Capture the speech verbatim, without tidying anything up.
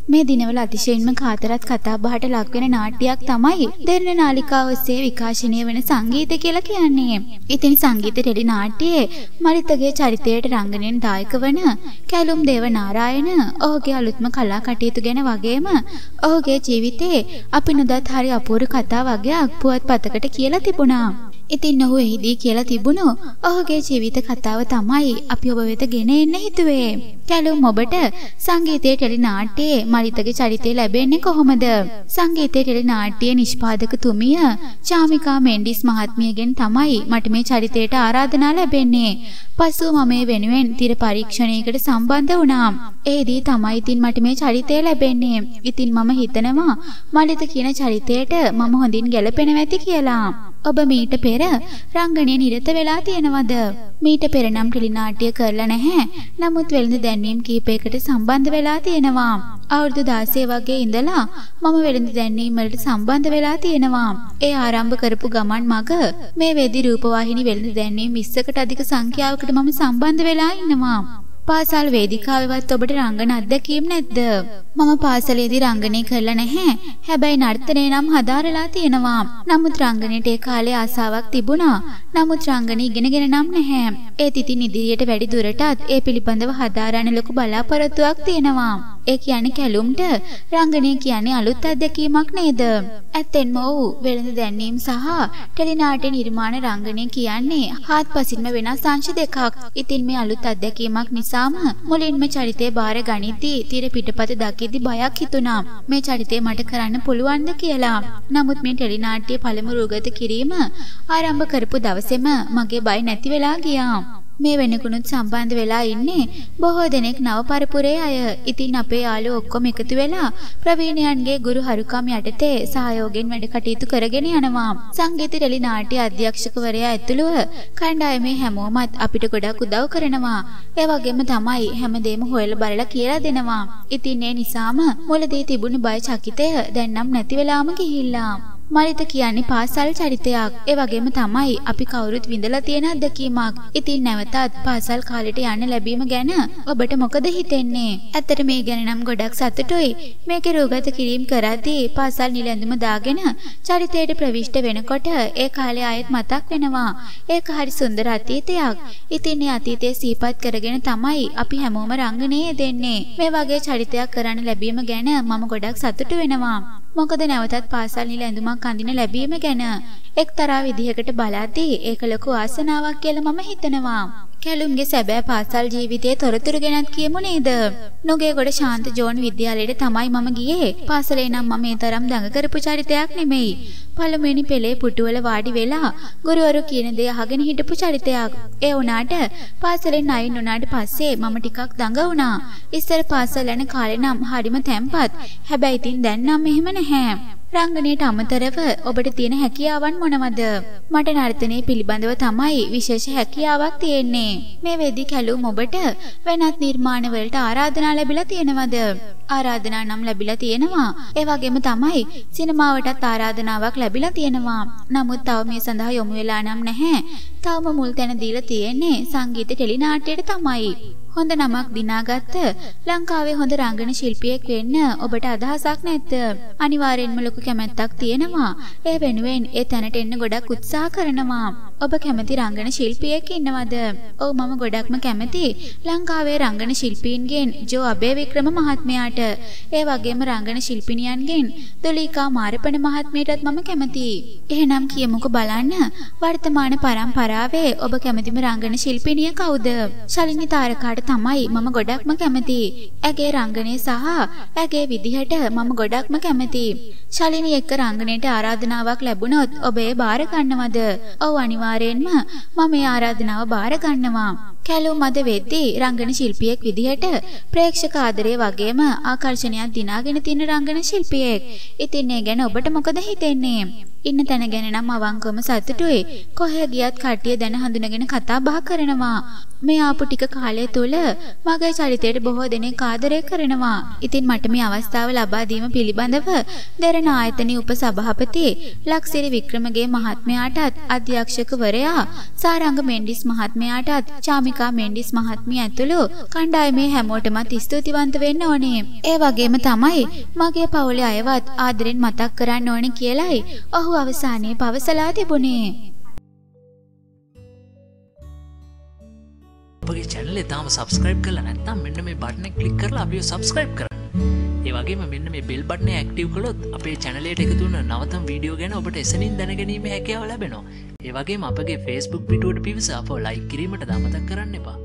මේ දිනවල අතිශයින්ම කාතරත් කතා බහට ලක් වෙන නාට්‍යයක් තමයි දෙරණ නාලිකාව ඔස්සේ විකාශනය වෙන සංගීතය කියලා කියන්නේ. ඉතින් සංගීත ටෙලි නාට්‍යයේ මරිතගේ චරිතයට රංගනයෙන් දායක වන කැලුම් දේවනාරායන ඔහුගේ අලුත්ම කලා කටයුතු ගැන වගේම ඔහුගේ ජීවිතයේ අපි නොදත් හරි අපූර්ව කතා වගේක් පුවත්පතකට කියලා තිබුණා. ඉතින් ඔහු එහිදී කියලා තිබුණු ඔහුගේ ජීවිත කතාව තමයි අපි ඔබ වෙත ගෙන එන්න හිතුවේ. කැලුම් ඔබට සංගීතයේ ටෙලි නාට්‍යයේ මරිතගේ චරිතය ලැබෙන්නේ කොහොමද? සංගීතයේ ටෙලි නාට්‍යයේ නිෂ්පාදකතුමිය චාමිකා මෙන්ඩිස් මහත්මියගෙන් තමයි මට මේ චරිතයට ආරාධනා ලැබෙන්නේ. පසුව මම මේ වෙනුවෙන් තිර පරීක්ෂණයකට සම්බන්ධ වුණා. එහිදී තමයි ඉතින් මට මේ චරිතය ලැබෙන්නේ. ඉතින් මම හිතනවා මලිත කියන චරිතයට මම හොඳින් ගැලපෙනවා ඇති කියලා. ඔබ මීට පෙර රංගනයේ නිරත වෙලා තියෙනවද? මීට පෙර නම් ටෙලි නාට්‍ය කරලා නැහැ. නමුත් වෙළඳ දැන්වීම් කීපයකට සම්බන්ධ වෙලා තියෙනවා. අවුරුදු දාසය වගේ ඉඳලා මම වෙළඳ දැන්වීම් වලට සම්බන්ධ වෙලා තියෙනවා. ඒ ආරම්භ කරපු ගමන් මග මේ වෙදි රූපවාහිනී වෙළඳ දැන්වීම් විස්සකට අධික සංඛ්‍යාවකට මම සම්බන්ධ වෙලා ඉන්නවා. පාසල් වේදිකාවේවත් ඔබට රංගන අත්දැකීම් නැද්ද? මම පාසලේදී රංගනය කරලා නැහැ. හැබැයි නර්තනය නම් හදාරලා තියෙනවා. නමුත් රංගනයට ඒ කාලේ ආසාවක් තිබුණා. නමුත් රංගන ඉගෙනගෙන නම් නැහැ. ඒත් ඉතින් ඉදිරියට වැඩි දුරටත් ඒ පිළිබඳව හදාරන්න ලොකු බලාපොරොත්තුවක් තියෙනවා. ඒ කියන්නේ කැලුම්ට රංගනය කියන්නේ අලුත් අත්දැකීමක් නේද? ඇත්තෙන්ම ඔව්. වෙළඳ දැන්වීම් සහ ටෙලි නාට්‍ය නිර්මාණ රංගනය කියන්නේ හාත්පසින්ම වෙනස් අංශ දෙකක්. ඉතින් මේ අලුත් අත්දැකීමක් නිසාම මුලින්ම චරිතය බාර ගනිද්දී තිර පිටපත දකිද්දි බයක් හිතුණා. මේ චරිතය මට කරන්න පුළුවන්ද කියලා. නමුත් මේ ටෙලි නාට්‍ය පළමු රූගත කිරීම ආරම්භ කරපු දවසේම මගේ බය නැති වෙලා ගියා. මේ වෙනකුණුත් සම්බන්ධ වෙලා ඉන්නේ බොහෝ දෙනෙක් නව පරපුරේ අය. ඉතින් අපේ යාළුවෝ ඔක්කොම එකතු වෙලා ප්‍රවීණයන්ගේ ගුරු හරුකම් යටතේ සහයෝගයෙන් වැඩ කටයුතු කරගෙන යනවා. සංගීත ටෙලි නාට්‍ය අධ්‍යක්ෂකවරයා ඇතුළුව කණ්ඩායමේ හැමෝමත් අපිට ගොඩක් උදව් කරනවා. ඒ වගේම තමයි හැමදේම හොයලා බලලා කියලා දෙනවා. ඉතින් ඒ නිසාම මුලදී තිබුණු බය චකිතය දැන් නම් නැති වෙලාම ගිහිල්ලා. මලිත කියන්නේ පාසල් චරිතයක්. ඒ වගේම තමයි අපි කවුරුත් විඳලා තියෙන අත්දැකීමක්. ඉතින් නැවතත් පාසල් කාලෙට යන්න ලැබීම ගැන ඔබට මොකද හිතෙන්නේ? ඇත්තට මේ ගැන නම් ගොඩක් සතුටුයි. මේකේ රූගත කිරීම කරද්දී පාසල් නිලැඳුම දාගෙන චරිතයට ප්‍රවිෂ්ඨ වෙනකොට ඒ කාලේ ආයෙත් මතක් වෙනවා. ඒක හරි සුන්දර අතීතයක්. ඉතින් මේ අතීතය සිහිපත් කරගෙන තමයි අපි හැමෝම රංගනයේ දෙන්නේ. මේ වගේ චරිතයක් කරන්න ලැබීම ගැන මම ගොඩක් සතුටු වෙනවා. මොකද නැවතත් පාසල් නිල ඇඳුමක් අඳින ලැබීම ගැන එක්තරා විදිහකට බලද්දී ඒක ලොකු ආසනාවක් කියලා මම හිතනවා. කැලුම්ගේ සැබෑ පාසල් ජීවිතයේ තොරතුරු ගැනත් කියමු නේද? නුගේගොඩ ශාන්ත ජෝන් විද්‍යාලයට තමයි මම ගියේ. පාසලේ නම් මම මේ තරම් දඟ කරපු චරිතයක් නෙමෙයි. පළමුවෙනි පෙළේ පුටුවල වාඩි වෙලා ගුරුවරු කියන දේ අහගෙන හිටපු චරිතයක්. ඒ වුණාට පාසලෙන් අයින් වුණාට පස්සේ මම ටිකක් දඟ වුණා. ඉස්සර පාසල යන කාලේ නම් හරිම තැම්පත්. හැබැයි ඉතින් දැන් නම් එහෙම නැහැ. රංගනයට අමතරව ඔබට තියෙන හැකියාවන් මොනවද? මට නර්තනයේ පිළිබඳව තමයි විශේෂ හැකියාවක් තියෙන්නේ. මේ වෙද්දී කැලුම් ඔබට වෙනත් නිර්මාණ වලට ආරාධනා ලැබිලා තියෙනවද? ආරාධනා නම් ලැබිලා තියෙනවා. ඒ වගේම තමයි සිනමාවටත් ආරාධනාවක් ලැබිලා තියෙනවා. නමුත් තව මේ සඳහා යොමු වෙලා නම් නැහැ. තවම මුල් තැන දීලා තියෙන්නේ සංගීත ටෙලි නාට්‍යයට තමයි. හොඳ නමක් දිනාගත්ත ලංකාවේ හොඳ රංගන ශිල්පියෙක් වෙන්න ඔබට අදහසක් නැද්ද? අනිවාර්යෙන්ම ලොකු කැමැත්තක් තියෙනවා. ඒ වෙනුවෙන් ඒ තැනට එන්න ගොඩක් උත්සාහ කරනවා. ඔබ කැමති රංගන ශිල්පියෙක් ඉන්නවද? ඔව් මම ගොඩක්ම කැමති ලංකාවේ රංගන ශිල්පීන්ගෙන් ජෝ අබේවික්‍රම මහත්මයාට. ඒ වගේම රංගන ශිල්පිනියන්ගෙන් දොලීකා මාරපණ මහත්මියටත් මම කැමතියි. එහෙනම් කියමුකෝ බලන්න වර්තමාන පරම්පරාවේ ඔබ කැමතිම රංගන ශිල්පිනිය කවුද? ශලිනී තාරකාට තමයි මම ගොඩක්ම කැමති. ඇගේ රංගනය සහ ඇගේ විදිහට මම ගොඩක්ම කැමති. ශලිනී එක්ක රංගනයට ආරාධනාවක් ලැබුණොත් ඔබ ඒ බාර ගන්නවද? ඔව් අනිවාර්යෙන්ම මම මේ ආරාධනාව බාර ගන්නවා. කැලුම් අද වෙද්දී රංගන ශිල්පියෙක් විදිහට ප්‍රේක්ෂක ආදරය වගේම ආකර්ෂණයක් දිනාගෙන තියෙන රංගන ශිල්පියෙක්. ඉතින් ඒ ගැන ඔබට මොකද හිතෙන්නේ? ඉන්න තැන ගැන නම් අවංකවම සතුටුයි. කොහේ ගියත් කට්ටිය දැන හඳුනගෙන කතා බහ කරනවා. මේ ආපු ටික කාලය තුල මගේ චරිතයට බොහෝ දෙනෙක් ආදරය කරනවා. ඉතින් මට මේ අවස්ථාව ලබා දීම පිළිබඳව දෙරණ ආයතනයේ උපසභාපති ලක්සිරි වික්‍රමගේ මහත්මයාටත් අධ්‍යක්ෂකවරයා සාරංග මෙන්ඩිස් මහත්මයාටත් චාමිකා මෙන්ඩිස් මහත්මිය ඇතුළු කණ්ඩායමේ හැමෝටමත් ස්තුතිවන්ත වෙන්න ඕනේ. ඒ වගේම තමයි මගේ පවුලේ අයවත් ආදරෙන් මතක් කරන්න ඕනේ කියලායි ඔහු අවසානයේ පවසලා තිබුණේ. අපගේ channel එක තාම subscribe කරලා නැත්නම් මෙන්න මේ button එක click කරලා අපිව subscribe කරන්න. ඒ වගේම මෙන්න මේ bell button එක active කළොත් අපේ channel එකට එකතු වෙන නවතම වීඩියෝ ගැන ඔබට එසනින් දැනගැනීමේ හැකියාව ලැබෙනවා. ඒ වගේම අපගේ Facebook පිටුවට පිවිස අපව like කිරීමට අමතක කරන්න එපා.